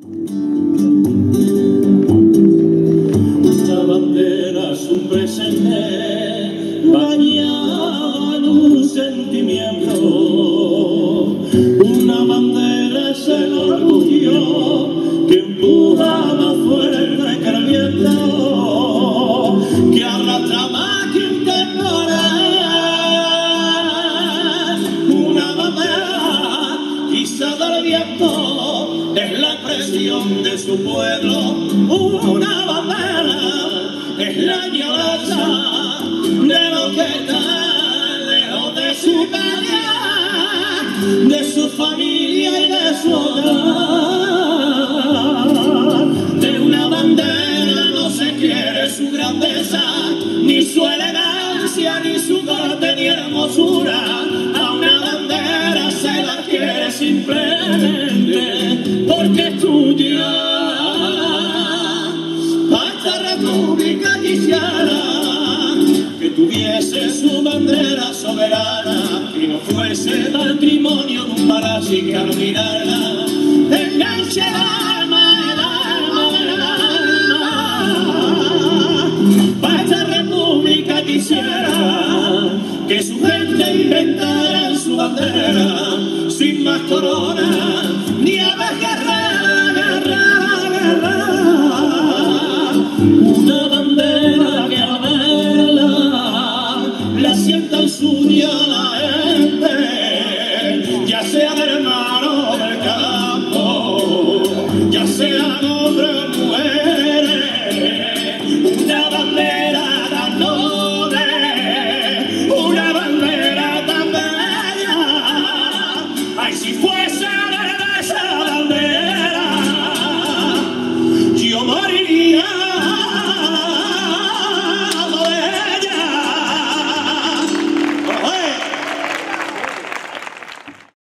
La bandera es un presente bañado en un sentimiento. Una bandera es el orgullo que empuja más fuerte que el viento, que arrastra más que un temporal. Una bandera izada al viento es la expresión de su pueblo. Una bandera es la añoranza de lo que está lejos de su patria, de su familia y de su hogar. De una bandera no se quiere su grandeza, ni su elegancia, ni su corte, ni hermosura. A una bandera se la quiere simplemente porque es tuya. A esta república quisiera que tuviese su bandera soberana y no fuese patrimonio de un parásito que al mirarla enganche el alma, el alma, el alma. Para esta república quisiera que su gente inventara en su bandera sin más corona ni aves guerrera, guerrera, guerrera. Una bandera que al verla la sienta suya la gente, ya sea del mar o del campo, ya sea hombre